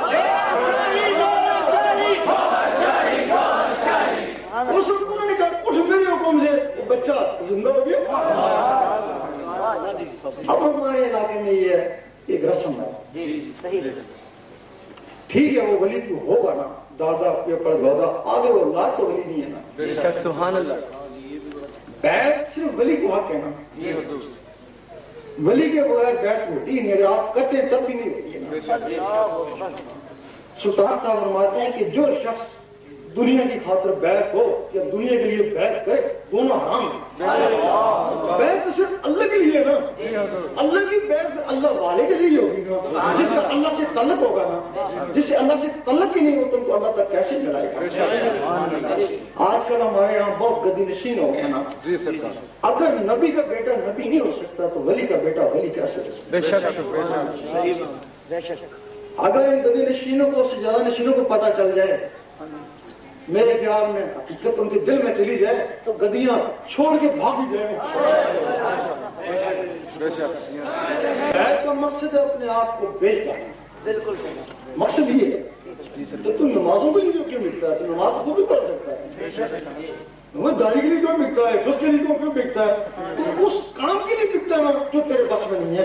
اس وقت انہوں نے کہا اٹھ میرے حکم سے، بچہ زندہ ہو گیا۔ اب ہمارے علاقے میں یہ ایک رسم ہے، ٹھیک ہے وہ ولی تو ہوگا نا، دادا کے پر دادا آگے وہ لا تو ولی نہیں ہے نا، بے شک سبحان اللہ۔ بیعت صرف ولی کو حق ہے نا، ولی کے بغیر بیعت ہوتی نہیں، اگر آپ کرتے تب بھی نہیں ہوتی ہے۔ سلطان صاحب فرماتے ہیں کہ جو شخص دنیا کی خاطر بیعت ہو یا دنیا کے لیے بیعت کرے دونوں حرام ہیں۔ بیعت تو صرف اللہ کے لیے نا، اللہ کی بیعت اللہ والے کے لیے ہوگی نا، جس کا اللہ سے تعلق ہوگا نا، جس سے اللہ سے تعلق ہی نہیں ہو تم کو اللہ تک کیسے چلائے گا؟ آج کل ہمارے یہاں بہت گدی نشین ہو گئے نا، اگر نبی کا بیٹا نبی نہیں ہو سکتا تو ولی کا بیٹا ولی کیسے ہو سکتا؟ اگر ان گدی نشینوں کو سے زیادہ نشینوں کو پتہ چل جائے، میرے خیال میں حقیقت ان کے دل میں چلی جائے تو گدیاں چھوڑ کے بھاگی جائیں۔ بیعت کا مقصد ہے اپنے آپ کو بیچ ڈالنا، بالکل مقصد یہ ہے۔ تو تم نمازوں کے لیے کیوں ملتا ہے؟ تو نماز کو بھی پڑھ سکتا ہے، وہ داڑھی کے لیے کیوں بکتا ہے؟ اس کے لیے کیوں کیوں بکتا ہے؟ اس کام کے لیے بکتا ہے نا جو تیرے بس میں نہیں ہے.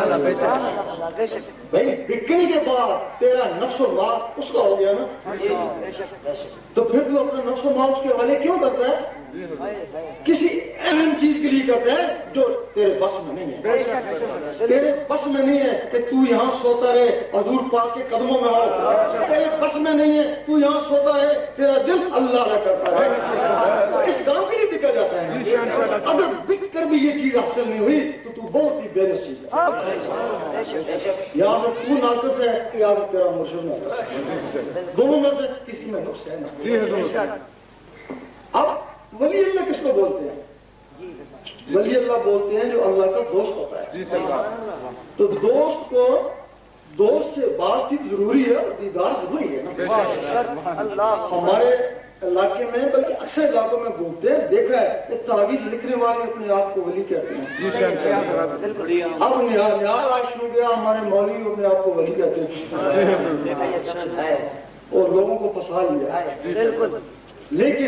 بھائی بکنے کے بعد تیرا نفس و مال اس کا ہو گیا نا, تو پھر تو اپنا نفس و مال اس کے حوالے کیوں کرتا ہے؟ کسی اہم چیز کے لیے کرتا ہے جو تیرے بس میں نہیں ہے. تیرے بس میں نہیں ہے کہ تو یہاں سوتا رہے حضور پاک کے قدموں میں ہو. تیرے بس میں نہیں ہے تو یہاں سوتا رہے, تیرا دل اللہ نہ کرتا ہے. اس کام کے لیے بکا جاتا ہے. اگر بک کر بھی یہ چیز حاصل نہیں ہوئی تو تو بہت ہی بے نصیب ہے. یا تو ناقص ہے یا تیرا مرشد ناقص ہے, دونوں میں سے کسی میں نقص ہے نا. اب ولی اللہ کس کو بولتے ہیں؟ ولی اللہ بولتے ہیں جو اللہ کا دوست ہوتا ہے. تو دوست کو دوست سے بات چیت ضروری ہے اور دیدار ضروری ہے نا. ہمارے علاقے میں بلکہ اکثر علاقوں میں گھومتے ہیں, دیکھا ہے کہ تعویذ لکھنے والے اپنے آپ کو ولی کہتے ہیں. اب نہار عاشق ہو گیا, ہمارے مولوی اپنے آپ کو ولی کہتے ہیں اور لوگوں کو پھنسا لیا. لیکن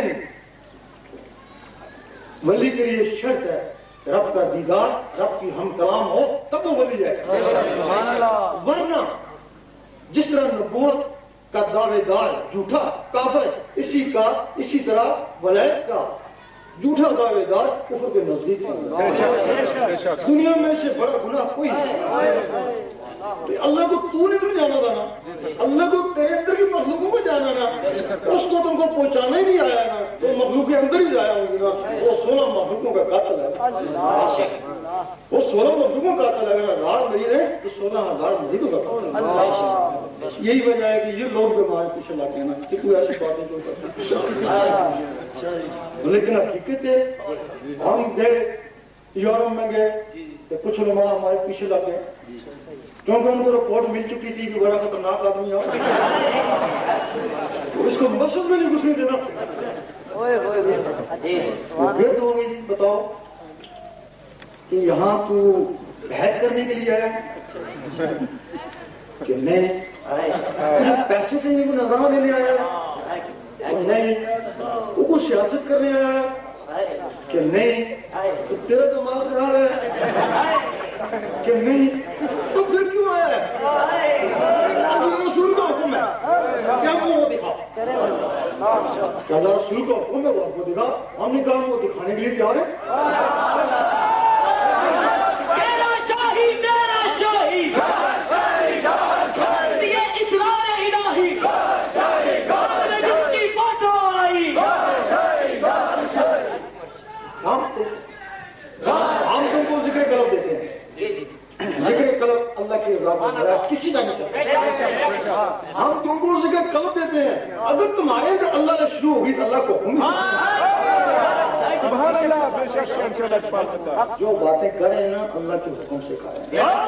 ولی کے لیے شرط ہے رب کا دیدار, رب کی ہم کلام ہو تب وہ ولی ہے. ورنہ جس طرح نبوت کا دعوے دار جھوٹا کافر, اسی کا اسی طرح ولایت کا جھوٹا دعوے دار کفر کے نزدیک ہے. دنیا میں سے بڑا گناہ کوئی نہیں. اللہ کو تو نے تو جانا تھا نا, اللہ کو تیرے اندر کی مخلوقوں کو جانا نا, اس کو تم کو پہنچانا ہی نہیں آیا نا, تو مخلوق کے اندر ہی جایا ہوں گی نا. وہ سولہ مخلوقوں کا قاتل ہے, وہ سولہ مخلوقوں کا قاتل ہے. اگر ہزار مریض ہیں تو سولہ ہزار مریضوں کا قاتل ہے. یہی وجہ ہے کہ یہ لوگ بیمار پیچھے لاتے ہیں نا کہ کوئی ایسی باتیں کیوں کرتے. لیکن حقیقت ہے ہم گئے یورپ میں گئے تو کچھ علماء ہمارے پیچھے لگ گئے کیونکہ ان کو رپورٹ مل چکی تھی کہ بڑا خطرناک آدمی ہے, اس کو مسجد میں نہیں گھسنے دینا. گرد ہو گئی, بتاؤ کہ یہاں تو بحث کرنے کے لیے آیا کہ میں پیسے سے ہی نظرانہ دینے آیا نہیں, وہ کچھ سیاست کرنے آیا کہ نہیں, تو تیرا دماغ خراب ہے کہ نہیں, تو پھر کیوں آیا ہے؟ اللہ رسول کا حکم ہے کیا ہم وہ دکھا, اللہ رسول کا حکم ہے وہ آپ کو دکھا. ہم نے کہا وہ دکھانے کے لیے تیار ہے. ہم تم کو ذکر قلب دیتے ہیں, ذکر قلب اللہ کی رضا کو کسی کا نہیں چاہتے. ہم تم کو ذکر قلب دیتے ہیں, اگر تمہارے اندر اللہ نے شروع ہوگی تو اللہ کو حکم. جو باتیں کریں نا اللہ کے حکم سے کریں.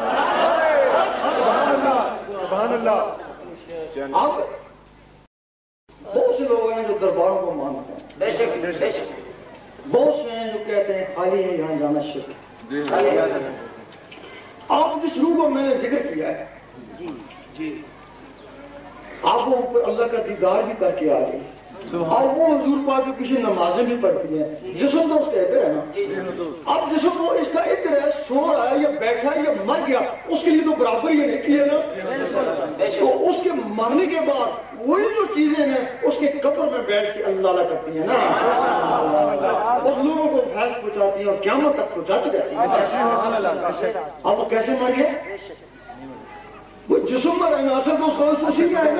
اب بہت سے لوگ ہیں جو درباروں کو مانتے ہیں, بہت سے ہیں جو کہتے ہیں خالی ہے یہاں جانا شرک. آپ جس روح کو میں نے ذکر کیا ہے آپ وہ اوپر اللہ کا دیدار بھی کر کے آ گئی, اور وہ حضور پاک کی کسی نمازیں بھی پڑھتی ہیں. جسم تو اس کا ادھر ہے نا, اب جسم تو اس کا ادھر ہے, سو رہا ہے یا بیٹھا ہے یا مر گیا, اس کے لیے تو برابر یہ نہیں کیا نا. تو اس کے مرنے کے بعد وہی جو چیزیں ہیں اس کے قبر میں بیٹھ کے اللہ اللہ کرتی ہیں نا, اور لوگوں کو بھینس پہنچاتی ہیں اور قیامت تک پہنچاتی رہتی ہیں. اب وہ کیسے مر گئے؟ وہ جسم پر رہنا اصل تو اس کو سیکھ آئے گا.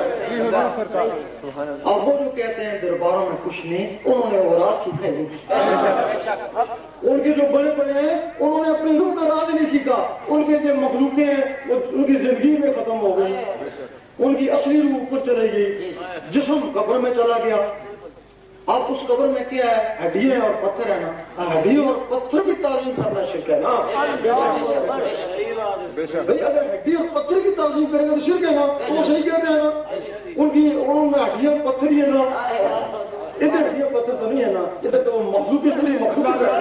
اب وہ جو کہتے ہیں درباروں میں کچھ نہیں, انہوں نے وہ راز سیکھے نہیں. ان کے جو بڑے بڑے ہیں انہوں نے اپنے روح کا راز نہیں سیکھا. ان کے جو مخلوقیں ہیں وہ ان کی زندگی میں ختم ہو گئی, ان کی اصلی روح اوپر چلے گئی, جسم قبر میں چلا گیا. اب اس قبر میں کیا ہے؟ ہڈیاں اور پتھر ہے نا, ہڈیوں اور پتھر کی تعظیم کرنا شرک ہے نا. بھائی اگر ہڈی اور پتھر کی تعظیم کرے گا تو شرک ہے نا, وہ صحیح کہتے ہیں نا. ان کی انہوں میں ہڈیاں پتھر ہی ہے نا, ادھر ہڈیاں پتھر تو نہیں ہے نا, ادھر تو مخلوق کے لیے مخلوق ہے.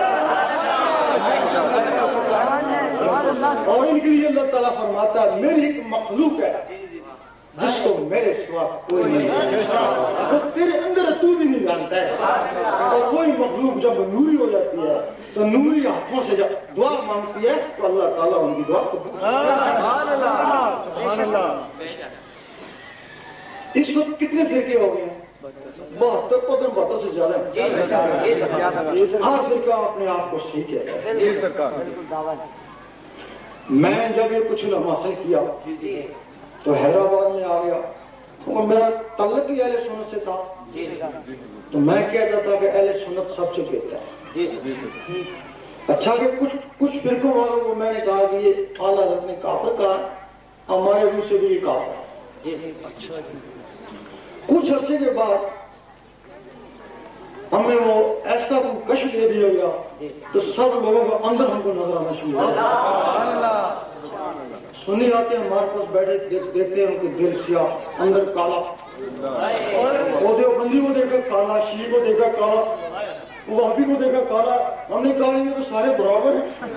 اور ان کے لیے اللہ تعالیٰ فرماتا ہے میری ایک مخلوق ہے جس کو میرے سوا کوئی نہیں جانتا، وہ تیرے اندر تو بھی نہیں جانتا ہے۔ اور کوئی مخلوق جب نوری ہو جاتی ہے تو نوری ہاتھوں سے جب دعا مانگتی ہے تو اللہ تعالیٰ ان کی دعا قبول کرتا ہے۔ اس وقت کتنے فرقے ہو گئے ہیں؟ بہتر قدر بہتر سے زیادہ ہیں۔ ہر فرقہ اپنے آپ کو صحیح کہتا ہے۔ میں جب یہ کچھ علم حاصل کیا تو حیدرآباد میں آ گیا، اور میرا تعلق ہی اہل سنت سے تھا، تو میں کہتا تھا کہ اہل سنت سب سے بہتر ہے۔ اچھا کہ کچھ کچھ فرقوں والوں کو میں نے کہا کہ یہ اعلیٰ حضرت نے کافر کہا، ہمارے روح سے بھی یہ کافر ہے۔ کچھ عرصے کے بعد ہمیں وہ ایسا کوئی کشف دے دیا گیا تو سب لوگوں کو اندر ہم کو نظر آنا شروع ہوا۔ سنی آتے ہیں ہمارے پاس بیٹھے، دیکھتے ہیں ان کے دل سیاہ اندر کالا، وہ دیوبندی کو دیکھا کالا، شیعہ کو دیکھا کالا، وہابی کو دیکھا کالا۔ ہم نے کہا یہ تو سارے برابر ہیں،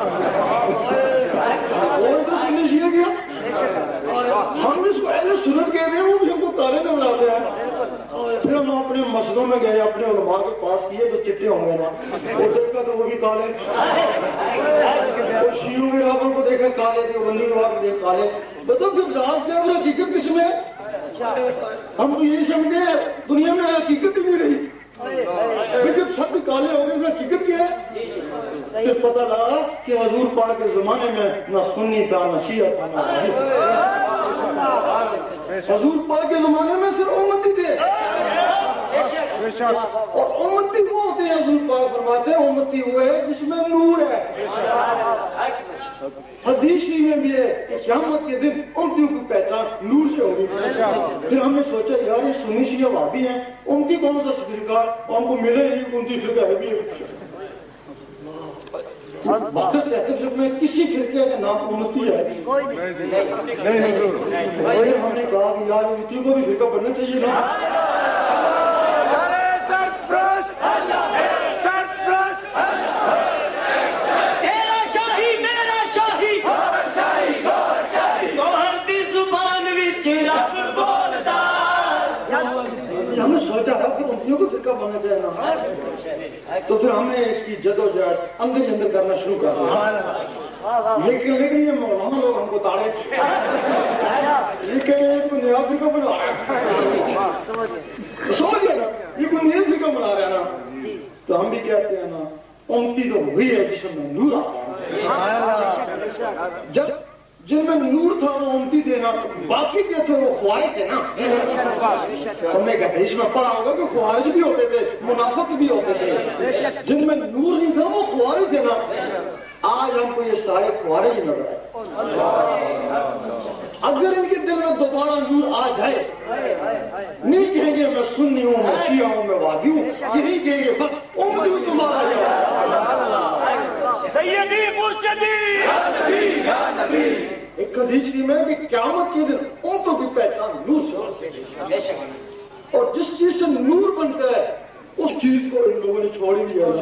اور تو سنی شیعہ کیا، ہم اس کو اہل سنت کہتے ہیں، وہ بھی ہم کو کالے نظر آتے ہیں۔ پھر ہم اپنے مسجدوں میں گئے، اپنے علماء کے پاس کیے تو چٹے ہوں گے نا، وہ دیکھا تو وہ بھی کالے، شیعوں کے رابطوں کو دیکھا کالے، دیوبندی کے رابطوں کو دیکھا کالے۔ بتاؤ پھر راز کیا اور حقیقت کس میں ہے؟ ہم تو یہی سمجھتے ہیں دنیا میں حقیقت ہی نہیں رہی، پھر جب سب کالے ہو گئے اس میں حقیقت کیا ہے؟ پھر پتہ لگا کہ حضور پاک کے زمانے میں نہ سنی تھا، نہ شیعہ تھا، نہ وہابی تھا۔ حضور پاک کے زمانے میں صرف امتی تھے، اور امتی وہ ہوتے ہیں، حضور پاک فرماتے ہیں امتی ہوئے جس میں نور ہے۔ حدیث میں بھی ہے کہ قیامت کے دن امتیوں کی پہچان نور سے ہوگی۔ پھر ہم نے سوچا یار یہ سنی شیعہ وہابی ہیں، امتی کون سا فرقہ ہم کو ملے ہی امتی فرقہ ہے بھی ہے۔ بہتر تحقیق میں کسی فرقے کا نام امتی ہے نہیں۔ ہم نے کہا کہ یار امتی کو بھی فرقہ بننا چاہیے نا۔ ہم نے سوچا ہے کہ امتیوں کو فرقہ بننا چاہیے نا، تو پھر ہم نے اس کی جدوجہد اندر ہی اندر کرنا شروع کر دیا۔ لیکن لیکن یہ مولانا لوگ ہم کو تاڑے، لیکن یہ کوئی نیا فرقہ بنا رہا ہے، سمجھ گیا نا، یہ کوئی نیا فرقہ بنا رہا ہے نا۔ تو ہم بھی کہتے ہیں نا امتی تو وہی ہے جس میں نور آتا ہے۔ جب جن میں نور تھا وہ امتی تھے نا، باقی جو تھے وہ خوارج تھے نا۔ ہم نے کہا اس میں پڑھا ہوگا کہ خوارج بھی ہوتے تھے، منافق بھی ہوتے تھے، جن میں نور نہیں تھا وہ خوارج تھے نا۔ آج ہم کو یہ سارے خوارج ہی نظر آئے۔ اگر ان کے دل میں دوبارہ نور آ جائے، نہیں کہیں گے میں سنی ہوں، میں شیعہ ہوں، میں وہابی ہوں، یہی کہیں گے بس امتی تمہارا جائے۔ سیدی مرشدی یا نبی۔ ایک حدیث کی میں کہ قیامت کے دن امتوں کی پہچان نور سے ہوتی ہے، اور جس چیز سے نور بنتا ہے اس چیز کو ان لوگوں نے چھوڑ ہی دیا۔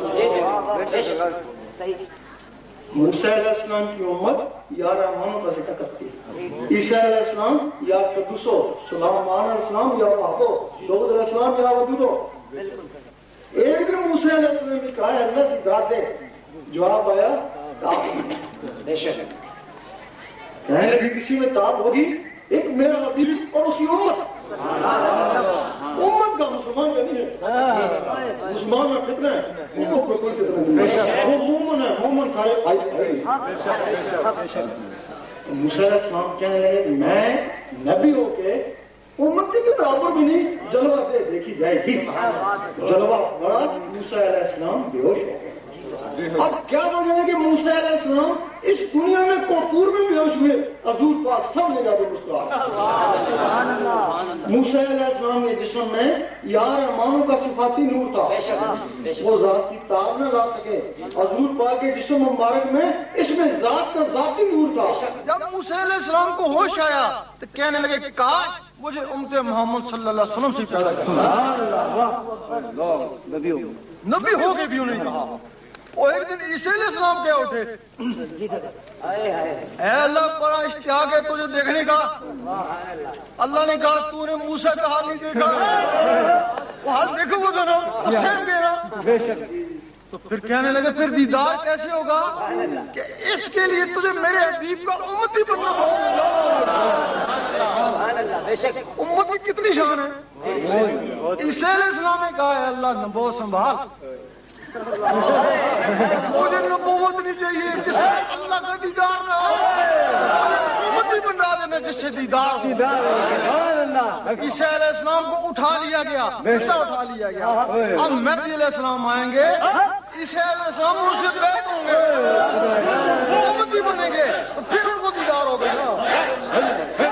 موسیٰ علیہ السلام کی امت یا رحمانوں کا ذکر کرتی ہے، عیسیٰ علیہ السلام یا قدوسو، سلیمان علیہ السلام یا وہابو، داؤد علیہ السلام یا ودودو۔ ایک دن موسیٰ علیہ السلام نے کہا ہے اللہ کی ذات دے، جواب آیا تاب۔ کہنے لگے کسی میں تاب ہوگی، ایک میرا حبیب اور اس کی امت۔ امت کا مسلمان کا نہیں ہے، مسلمان میں فتنہ ہے، امت میں کوئی فتنہ نہیں ہے، وہ مومن ہے، مومن سارے بھائی بھائی۔ موسیٰ علیہ السلام کہنے لگے میں نبی ہو کے امتی کے برابر بھی نہیں، جلوہ دے دیکھی جائے گی۔ جلوہ بڑا، موسیٰ علیہ السلام بے ہوش ہو گئے۔ اب کیا وجہ ہے کہ موسیٰ علیہ السلام اس دنیا میں کوفور میں بے ہوش ہوئے، حضور پاک سامنے جا کے مسکرا۔ موسیٰ علیہ السلام کے جسم میں یا رحمانوں کا صفاتی نور تھا، وہ ذات کی تاب نہ لا سکے۔ حضور پاک کے جسم مبارک میں اس میں ذات کا ذاتی نور تھا۔ جب موسیٰ علیہ السلام کو ہوش آیا تو کہنے لگے کہ کاش مجھے امت محمد صلی اللہ علیہ وسلم سے پیدا کرتا، نبی ہو گئے بھی انہیں کہا۔ وہ ایک دن عیسیٰ علیہ السلام کیا اٹھے، اے اللہ بڑا اشتیاق ہے تجھے دیکھنے کا. اللہ نے کہا تو نے موسیٰ کا حال نہیں دیکھا، وہ حال دیکھو گے نا سیم گے نا. تو پھر کہنے لگے پھر دیدار کیسے ہوگا کہ اس کے لیے تجھے میرے حبیب کا امتی بننا ہوگا. امت کی کتنی شان ہے. عیسیٰ علیہ السلام نے کہا ہے اللہ نبوت سنبھال، مجھے نبوت نہیں چاہیے جس سے اللہ کا دیدار نہ ہو، امتی بنا دینا جس سے دیدار ہو. عیسیٰ علیہ السلام کو اٹھا لیا گیا، بیٹا اٹھا لیا گیا. اب مہدی علیہ السلام آئیں گے، عیسیٰ علیہ السلام ان سے بیعت ہوں گے، امتی بنیں گے، تو پھر ان کو دیدار ہوگا نا.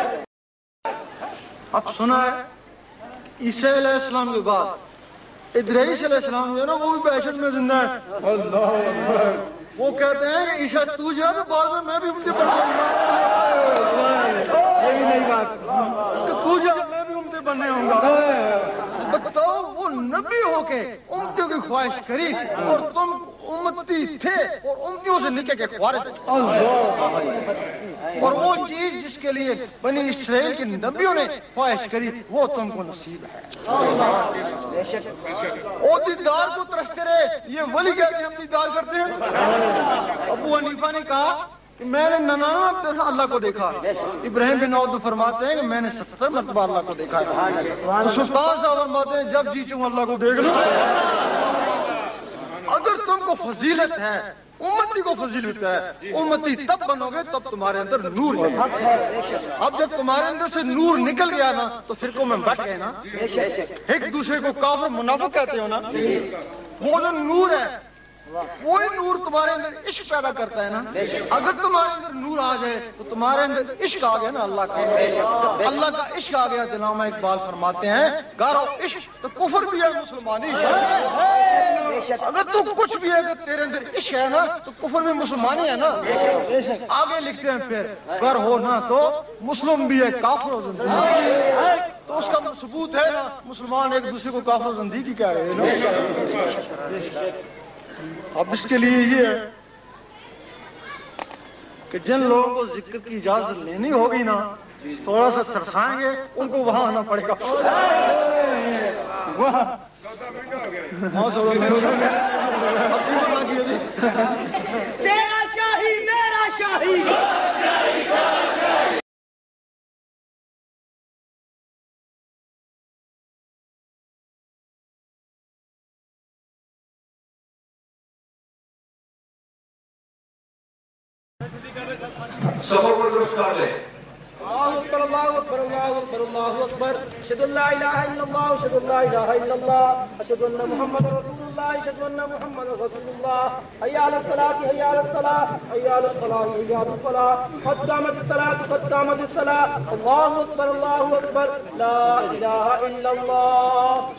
اب سنا ہے عیسیٰ علیہ السلام کے بعد ادریس علیہ السلام جو ہے نا وہ بھی بحشت میں زندہ ہے. وہ کہتے ہیں کہ عیسیٰ تو جو ہے تو بعد میں میں بھی امتی بن جاؤں گا، یہی نہیں بات، تو جو ہے میں بھی امتی بننے ہوں گا. بتاؤ وہ نبی ہو کے امتیوں کی خواہش کری اور تم امتی تھے اور امتیوں سے نکل کے خوارج. اور وہ چیز جس کے لیے بنی اسرائیل کے نبیوں نے خواہش کری وہ تم کو نصیب ہے. وہ دیدار کو ترستے رہے، یہ ولی کہتے ہیں ہم دیدار کرتے ہیں. ابو حنیفہ نے کہا کہ میں نے ننانوے دفعہ اللہ کو دیکھا. ابراہیم بن عوف فرماتے ہیں کہ میں نے ستر مرتبہ اللہ کو دیکھا. تو سلطان صاحب فرماتے ہیں جب جی چوں اللہ کو دیکھ لو. اگر تم کو فضیلت ہے، امتی کو فضیلت ہے، امتی تب بنو گے تب تمہارے اندر نور ہے. اب جب تمہارے اندر سے نور نکل گیا نا تو فرقوں میں بٹ گئے نا، ایک دوسرے کو کافر منافق کہتے ہو نا. وہ جو نور ہے وہی نور تمہارے اندر عشق پیدا کرتا ہے نا. اگر تمہارے اندر نور آ جائے تو تمہارے اندر عشق آ گیا نا اللہ کا. اللہ کا عشق آ گیا. علامہ اقبال فرماتے ہیں گارو عشق تو کفر بھی ہے مسلمانی. اگر تو کچھ بھی ہے، اگر تیرے اندر عشق ہے نا تو کفر بھی مسلمانی ہے نا. آگے لکھتے ہیں پھر گر ہو نا تو مسلم بھی ہے کافر و زندگی. تو اس کا ثبوت ہے نا مسلمان ایک دوسرے کو کافر و زندگی کہہ رہے ہیں. اب اس کے لیے یہ ہے کہ جن لوگوں کو ذکر کی اجازت لینی ہوگی نا تھوڑا سا ترسائیں گے، ان کو وہاں آنا پڑے گا. تیرا شاہی میرا شاہی. سفر کو درست کر لے. اللہ اکبر اللہ اکبر اللہ اکبر اللہ اکبر. اشہد ان لا الہ الا اللہ اشہد ان لا الہ الا اللہ اشہد ان محمد رسول اللہ اشہد ان محمد رسول اللہ. حی علی الصلاۃ حی علی الصلاۃ حی علی الفلاح حی علی الفلاح. قد قامت الصلاۃ قد قامت الصلاۃ. اللہ اکبر اللہ اکبر لا الہ الا اللہ.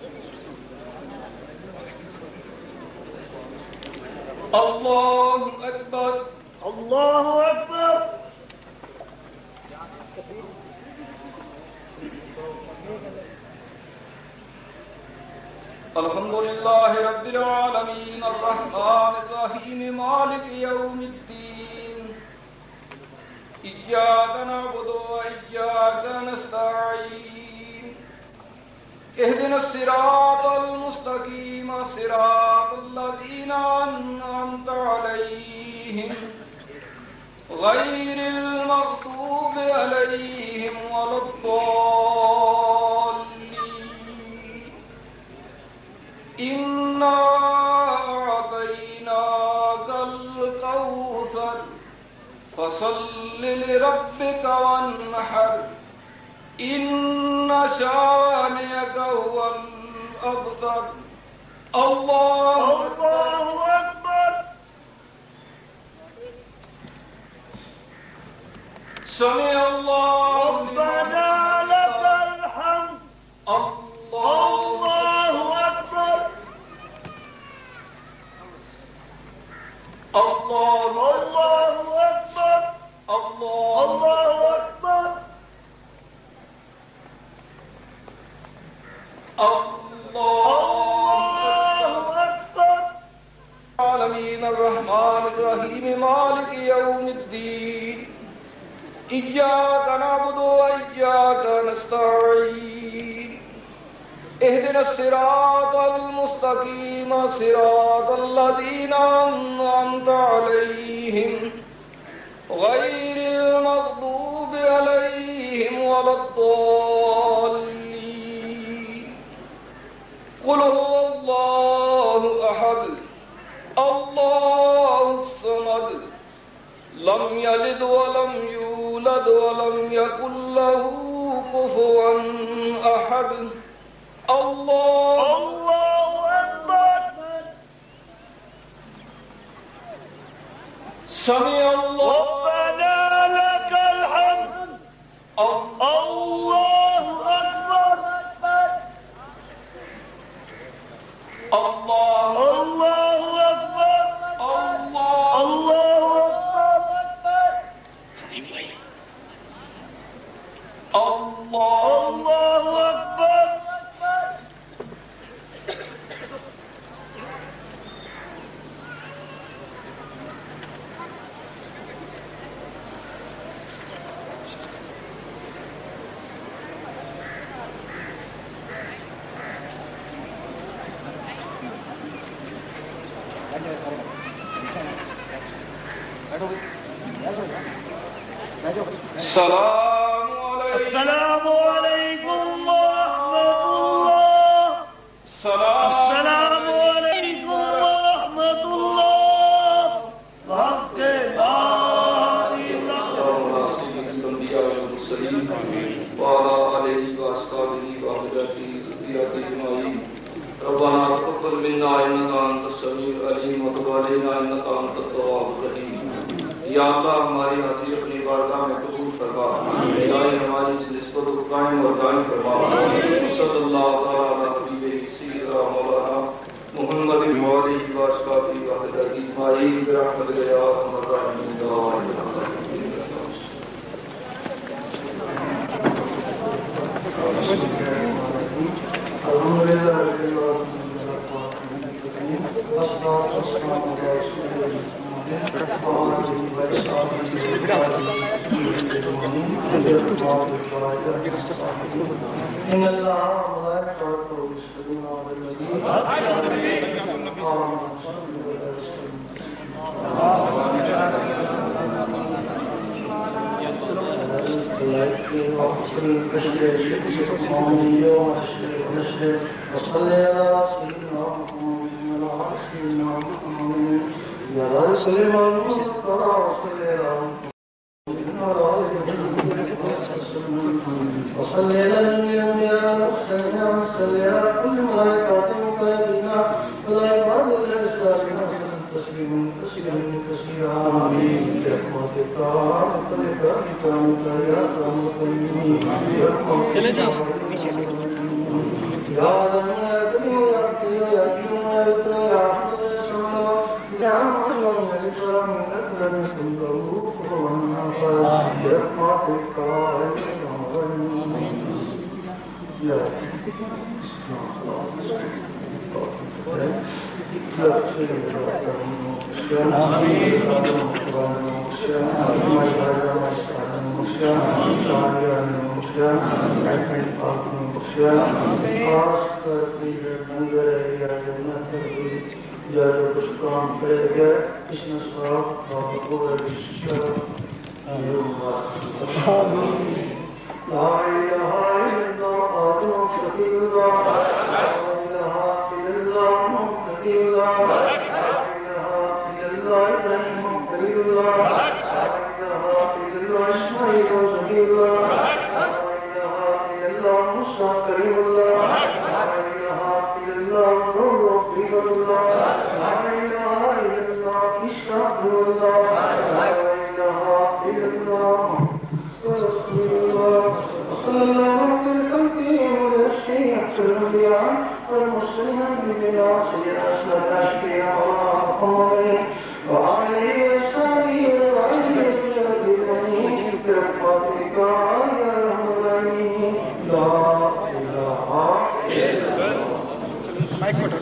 اللہ اکبر اللہ اکبر. الحمد للہ رب العالمین الرحمن الرحیم مالک یوم الدین. ایاک نعبد و ایاک نستعین. اهدنا الصراط المستقیم صراط الذین انعمت علیہم غیر المغضوب علیہم ولا الضالین. انا اعطیناک الکوثر فصل لربک وانحر ان شانئک هو الابتر. اللہ اکبر. سمع اللہ ربنا لك الحمد. اللہ اکبر. اللہ اکبر. اللہ اکبر. اللہ اکبر. يوم الدين إياك نعبد وإياك نستعين اهدنا الصراط المستقيم صراط الذين أنعمت عليهم غير المغضوب عليهم ولا الضالين قل هو الله أحد الله الصمد لم يلد ولم يولد ولم يكن له كفوا أحد الله الله أكبر سمع الله ربنا لك الحمد الله أكبر الله الله أكبر الله الله أكبر الله الله أكبر السلام السلام عليكم ورحمة الله السلام عليكم ورحمة الله حق لا إله إلا الأنبياء والمرسلين وعلى آله وأصحابه وأهله أجمعين ربنا تقبل منا إنك أنت السميع العليم وتب علينا إنك أنت التواب الرحيم یا اللہ ہماری حاضری اپنی بارگاہ میں قبول فرما الہی ہماری اس نسبت کو قائم اور دائم فرما صلی اللہ تعالی علی حبیبہ سیدنا مولانا محمد مولی واسطاتی وحدہ اجمعین برحمتک یا ارحم الراحمین یا واحد القہار الحمدللہ رب العالمین والصلاة والسلام علی رسول اللہ إن الله وملائكته يصلون على النبي وصلي على سيدنا محمد وعلى سيدنا محمد يا رسول الله وصل على الأنبياء والمرسلين وصل على كل ملائكة المقربين والعباد الأسرار تسليما تسليما كثيرا آمين برحمتك برحمتك يا أكرم الراحمين برحمتك يا رب يا كريم يا كريم يا كريم يا كريم يا يا الله يا سلام أكبر من كله كفوا أحد برحمتك يا یا جو کچھ کام کرے گا اس نے صاحب بابا کو رجسٹر لا الہ الا اللہ محمد رسول اللہ لا الہ الا اللہ محمد رسول اللہ لا الہ الا اللہ محمد رسول اللہ لا الہ الا اللہ اسماعیل رسول اللہ لا الہ الا اللہ موسیٰ کریم اللہ لا الہ الا اللہ نور رسول اللہ لا الہ الا اللہ استغفر اللہ لا الہ الا اللہ رسول اللہ صلی اللہ علیہ وسلم والمسلمين بنا سيدنا أسمد أشفياء محمد وعلى وصحبه وعلى آله برحمتك يا أرحم الراحمين لا إله إلا الله